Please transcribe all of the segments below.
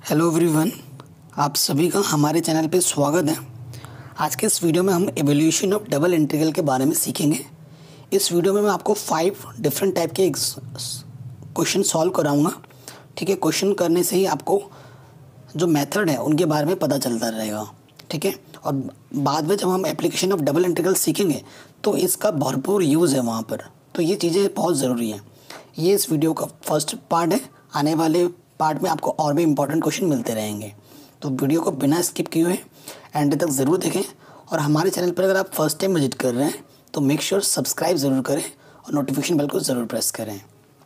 Hello everyone, आप सभी का हमारे चैनल पे स्वागत है। आज के इस वीडियो में हम एवोल्यूशन ऑफ डबल इंटीग्रल के बारे में सीखेंगे। इस वीडियो में मैं आपको 5 डिफरेंट टाइप के क्वेश्चन सॉल्व कराऊंगा। ठीक है, क्वेश्चन करने से ही आपको जो मेथड है उनके बारे में पता चलता रहेगा। ठीक है, और बाद में जब हम एप्लीकेशन ऑफ डबल इंटीग्रल सीखेंगे तो इसका भरपूर यूज़ है वहाँ पर, तो ये चीज़ें बहुत ज़रूरी हैं। ये इस वीडियो का फर्स्ट पार्ट है। आने वाले पार्ट में आपको और भी इम्पोर्टेंट क्वेश्चन मिलते रहेंगे, तो वीडियो को बिना स्किप किए हुए एंड तक ज़रूर देखें। और हमारे चैनल पर अगर आप फर्स्ट टाइम विजिट कर रहे हैं तो मेक श्योर सब्सक्राइब ज़रूर करें और नोटिफिकेशन बेल को ज़रूर प्रेस करें।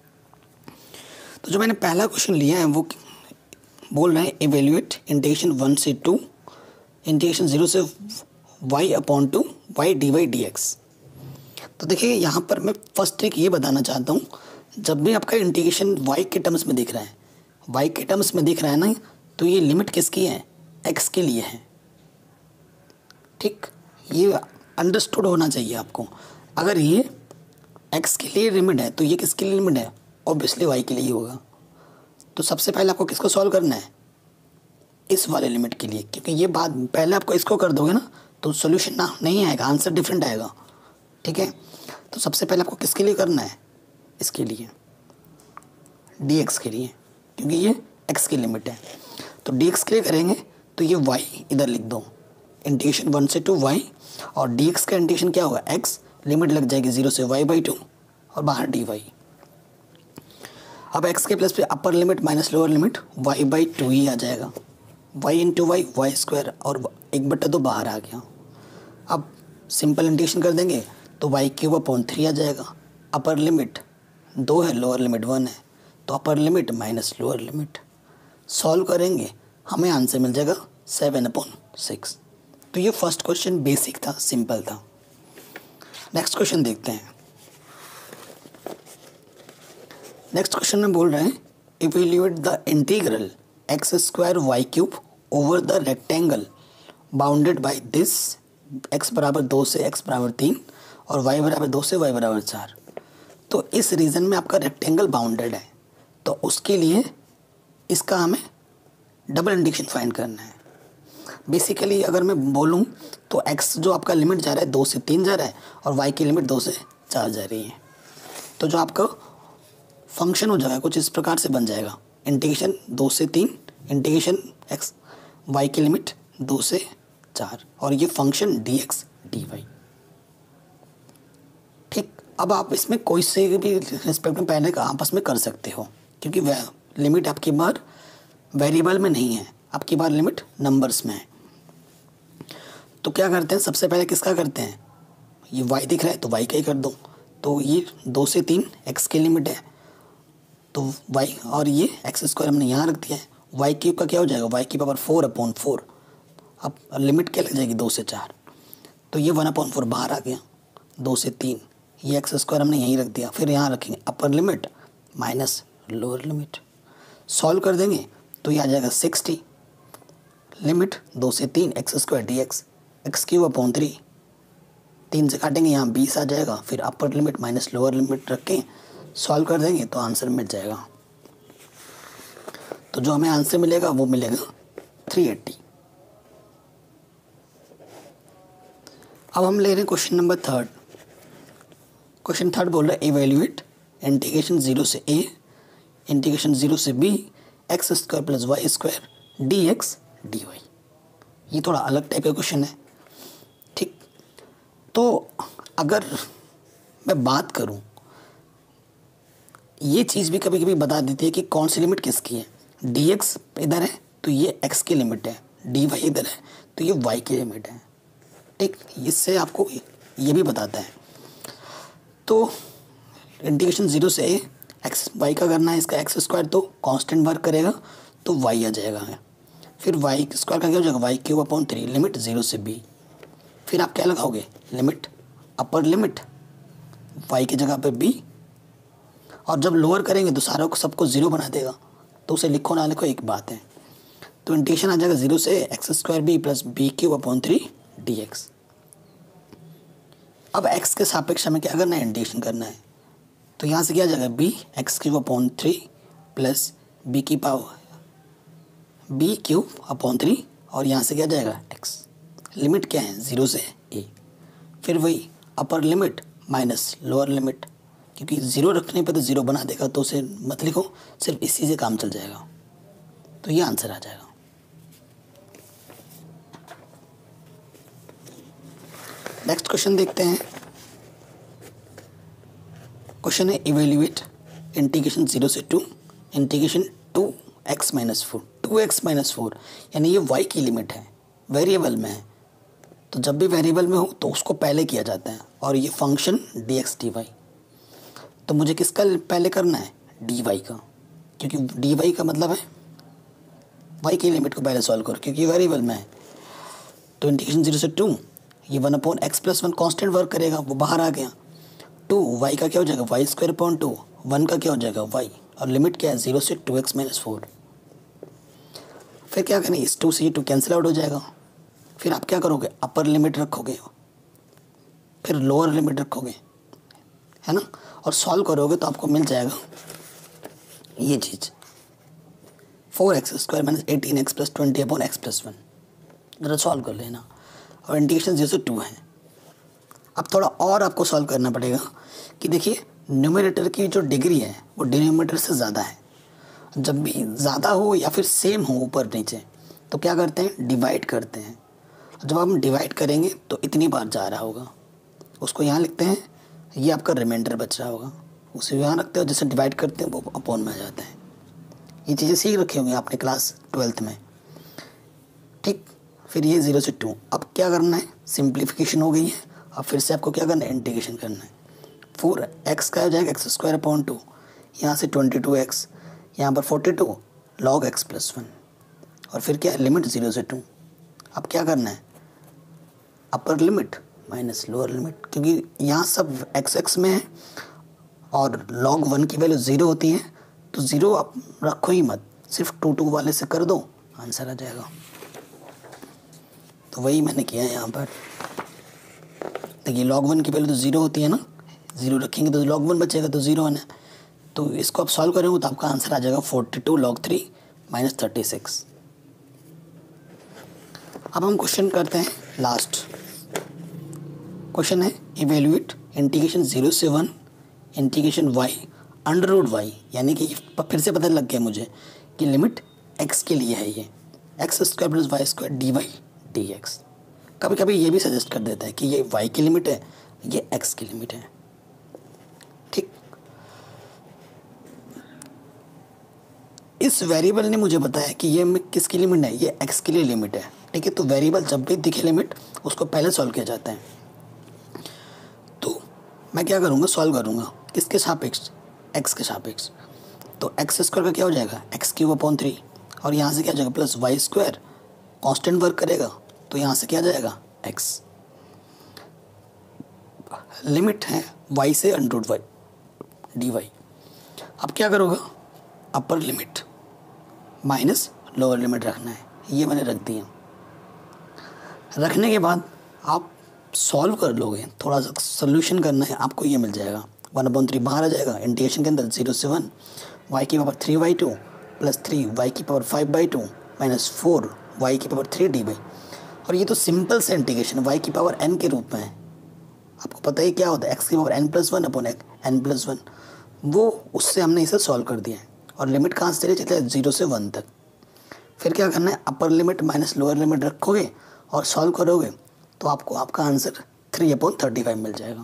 तो जो मैंने पहला क्वेश्चन लिया है वो बोल रहे हैं इवेल्यूएट इंटीग्रेशन 1 से 2 इंटीग्रेशन 0 से y/2 y dy dx। तो देखिए यहाँ पर मैं फर्स्ट ट्रिक ये बताना चाहता हूँ, जब भी आपका इंटीग्रेशन y के टर्म्स में दिख रहा है, y के टर्म्स में दिख रहा है ना, तो ये लिमिट किसकी है? x के लिए है। ठीक, ये अंडरस्टूड होना चाहिए आपको। अगर ये x के लिए लिमिट है तो ये किसके लिए लिमिट है? ऑब्वियसली y के लिए ही होगा। तो सबसे पहले आपको किसको सॉल्व करना है? इस वाले लिमिट के लिए, क्योंकि ये बात पहले आपको इसको कर दोगे ना तो सोल्यूशन ना नहीं आएगा, आंसर डिफरेंट आएगा। ठीक है, तो सबसे पहले आपको किसके लिए करना है? इसके लिए, dx के लिए, क्योंकि ये x की लिमिट है। तो dx के लिए करेंगे तो ये y इधर लिख दो, इंटीग्रेशन 1 से 2 y, और dx का इंटीग्रेशन क्या होगा? x, लिमिट लग जाएगी 0 से y/2 और बाहर dy। अब x के प्लस पे upper limit minus lower limit y/2 ही आ जाएगा, y into y y square, और 1/2 बाहर आ गया। अब सिंपल इंटीग्रेशन कर देंगे तो y³ आ जाएगा। अपर लिमिट 2 है, लोअर लिमिट 1 है, तो upper limit minus lower limit. Solve करेंगे हमें आंसर मिल जाएगा 7/6। तो ये फर्स्ट क्वेश्चन बेसिक था, सिंपल था। नेक्स्ट क्वेश्चन देखते हैं। नेक्स्ट क्वेश्चन में बोल रहे हैं evaluate the integral x² y³ over the rectangle bounded by this x बराबर 2 से x बराबर 3 और y बराबर 2 से y बराबर 4। तो इस रीजन में आपका रेक्टेंगल बाउंडेड है, तो उसके लिए इसका हमें डबल इंटीग्रेशन फाइंड करना है। बेसिकली अगर मैं बोलूँ तो x जो आपका लिमिट जा रहा है 2 से 3 जा रहा है और y की लिमिट 2 से 4 जा रही है, तो जो आपका फंक्शन हो जाएगा कुछ इस प्रकार से बन जाएगा, इंटीग्रेशन 2 से 3 इंटीग्रेशन x y की लिमिट 2 से 4 और ये फंक्शन dx dy। ठीक, अब आप इसमें कोई से भी रिस्पेक्ट में पहले का आपस में कर सकते हो, क्योंकि वह लिमिट आपकी बार वेरिएबल में नहीं है, आपकी बार लिमिट नंबर्स में है। तो क्या करते हैं, सबसे पहले किसका करते हैं? ये y दिख रहा है तो y का ही कर दो। तो ये 2 से 3 x की लिमिट है, तो y, और ये x² हमने यहाँ रख दिया है। y³ का क्या हो जाएगा? y³ 4/4। अब लिमिट क्या लग जाएगी? 2 से 4, तो ये 1/4 बाहर आ गया। 2 से 3 ये x² हमने यहीं रख दिया, फिर यहाँ रखेंगे upper limit minus lower limit. Solve कर देंगे तो ये आ जाएगा 60, लिमिट 2 से 3 x² dx, x³ 3 से काटेंगे यहाँ 20 आ जाएगा, फिर upper limit minus lower limit रख के सॉल्व कर देंगे तो आंसर मिल जाएगा। तो जो हमें आंसर मिलेगा वो मिलेगा 380। अब हम ले रहे हैं क्वेश्चन नंबर 3। क्वेश्चन 3 बोल रहा है इवेल्यूएट इंटीग्रेशन 0 से a इंटीग्रेशन 0 से b x² + y² dx dy। ये थोड़ा अलग टाइप का क्वेश्चन है। ठीक, तो अगर मैं बात करूं, ये चीज़ भी कभी कभी बता देती है कि कौन सी लिमिट किसकी है। dx इधर है तो ये x की लिमिट है, dy इधर है तो ये y की लिमिट है। ठीक, इससे आपको ये भी बताता है। तो इंटीग्रेशन 0 से a x y का करना है, इसका x² तो कांस्टेंट वर्क करेगा तो y आ जाएगा, फिर y² का क्या हो जाएगा? y³ लिमिट 0 से b। फिर आप क्या लगाओगे? लिमिट अपर लिमिट y की जगह पे b, और जब लोअर करेंगे तो सारा को सबको 0 बना देगा, तो उसे लिखो ना लिखो एक बात है। तो इंटीग्रेशन आ जाएगा 0 से x² b + b³ dx। अब x के सापेक्ष हमें क्या करना है? इंटीग्रेशन करना है, तो यहाँ से क्या आ जाएगा? b x³ + b की पावर बी क्यूब अपॉन 3 और यहाँ से क्या जाएगा x। लिमिट क्या है 0 से a। फिर वही upper limit minus lower limit, क्योंकि 0 रखने पे तो 0 बना देगा, तो उसे मत लिखो, सिर्फ इसी से काम चल जाएगा। तो ये आंसर आ जाएगा। नेक्स्ट क्वेश्चन देखते हैं। क्वेश्चन है इवेल्युएट इंटीग्रेशन 0 से 2 integration 2x minus 4। 2x minus 4 यानी ये y की लिमिट है, वेरिएबल में है। तो जब भी वेरिएबल में हो तो उसको पहले किया जाता है, और ये फंक्शन dx dy। तो मुझे किसका पहले करना है, dy का, क्योंकि dy का मतलब है y की लिमिट को पहले सॉल्व करो, क्योंकि वेरिएबल में है। तो इंटीग्रेशन 0 से 2 ये 1/x+1 कांस्टेंट वर्क करेगा, वो बाहर आ गया। 2 y का क्या हो जाएगा, y²/2। 1 का क्या हो जाएगा y, और लिमिट क्या है 0 से 2x माइनस 4। फिर क्या करें, इस 2 से ये 2 कैंसिल आउट हो जाएगा। फिर आप क्या करोगे, अपर लिमिट रखोगे, फिर लोअर लिमिट रखोगे, है ना, और सॉल्व करोगे तो आपको मिल जाएगा ये चीज़ 4x² - 18x + 20/x+1। ज़रा सॉल्व कर लेना। और इंटीग्रेशन 0 से 2 है। अब थोड़ा और आपको सॉल्व करना पड़ेगा कि देखिए न्यूमरेटर की जो डिग्री है वो डिनोमिनेटर से ज़्यादा है। जब भी ज़्यादा हो या फिर सेम हो ऊपर नीचे, तो क्या करते हैं, डिवाइड करते हैं। जब हम डिवाइड करेंगे तो इतनी बार जा रहा होगा, उसको यहाँ लिखते हैं, ये आपका रिमाइंडर बच रहा होगा, उसे यहाँ रखते हो। जैसे डिवाइड करते हैं वो अपॉन में आ जाता है। ये चीज़ें सीख रखी होंगी आपने क्लास 12th में, ठीक। फिर ये 0 से 2। अब क्या करना है, सिंप्लीफिकेशन हो गई है। अब फिर से आपको क्या करना है, इंटीग्रेशन करना है। 4x का हो जाएगा x²/2, यहाँ से 22x, यहाँ पर 42 log x+1, और फिर क्या है, लिमिट 0 से 2। अब क्या करना है, upper limit minus lower limit, क्योंकि यहाँ सब x में है और log 1 की वैल्यू 0 होती है, तो 0 आप रखो ही मत, सिर्फ 2 वाले से कर दो, आंसर आ जाएगा। तो वही मैंने किया है यहाँ पर। देखिए log 1 की वैल्यू तो 0 होती है ना, 0 रखेंगे तो log 1 बचेगा, तो 0 आना है। तो इसको आप सॉल्व करेंगे तो आपका आंसर आ जाएगा 42 log 3 - 36। अब हम क्वेश्चन करते हैं लास्ट। क्वेश्चन है इवेल्युएट इंटीग्रेशन 0 से 1 इंटीग्रेशन y √y, यानी कि फिर से पता लग गया मुझे कि लिमिट x के लिए है, ये x² + y² dy dx। कभी कभी ये भी सजेस्ट कर देता है कि ये y की लिमिट है, ये x की लिमिट है, ठीक। इस वेरिएबल ने मुझे बताया कि ये किसकी लिमिट है, ये x के लिए लिमिट है, ठीक है। तो वेरिएबल जब भी दिखे लिमिट, उसको पहले सॉल्व किया जाता है। तो मैं क्या करूँगा, सॉल्व करूँगा किसके सापेक्ष, x के सापेक्ष। तो x² का क्या हो जाएगा, x³/3, और यहाँ से क्या हो जाएगा प्लस y² कांस्टेंट वर्क करेगा, तो यहाँ से क्या जाएगा x। लिमिट है y से √y dy। अब क्या करोगे, upper limit minus lower limit रखना है, ये मैंने रख दिया। रखने के बाद आप सॉल्व कर लोगे, थोड़ा सा सोल्यूशन करना है, आपको ये मिल जाएगा 1/3 बाहर आ जाएगा। इंटीग्रेशन के अंदर 0 से 1 y³ 3/2 + 3 y5/2 - 4 y3 dy। और ये तो सिंपल से इंटीग्रेशन y n के रूप में है। आपको पता ही क्या होता है, x⁻n+1/n+1, वो उससे हमने इसे सॉल्व कर दिया है। और लिमिट कहाँ से चले जाते हैं, 0 से 1 तक। फिर क्या करना है, upper limit minus lower limit रखोगे और सॉल्व करोगे, तो आपको आपका आंसर 3/35 मिल जाएगा।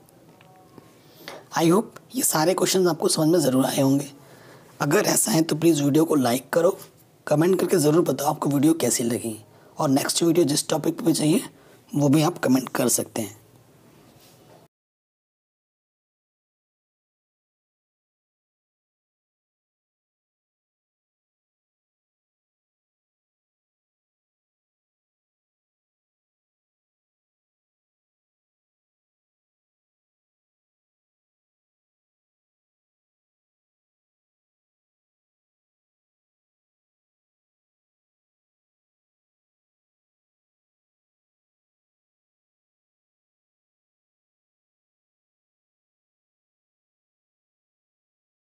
आई होप ये सारे क्वेश्चन आपको समझ में ज़रूर आए होंगे। अगर ऐसा है तो प्लीज़ वीडियो को लाइक करो, कमेंट करके ज़रूर बताओ आपको वीडियो कैसी लगी, और नेक्स्ट वीडियो जिस टॉपिक पे चाहिए वो भी आप कमेंट कर सकते हैं।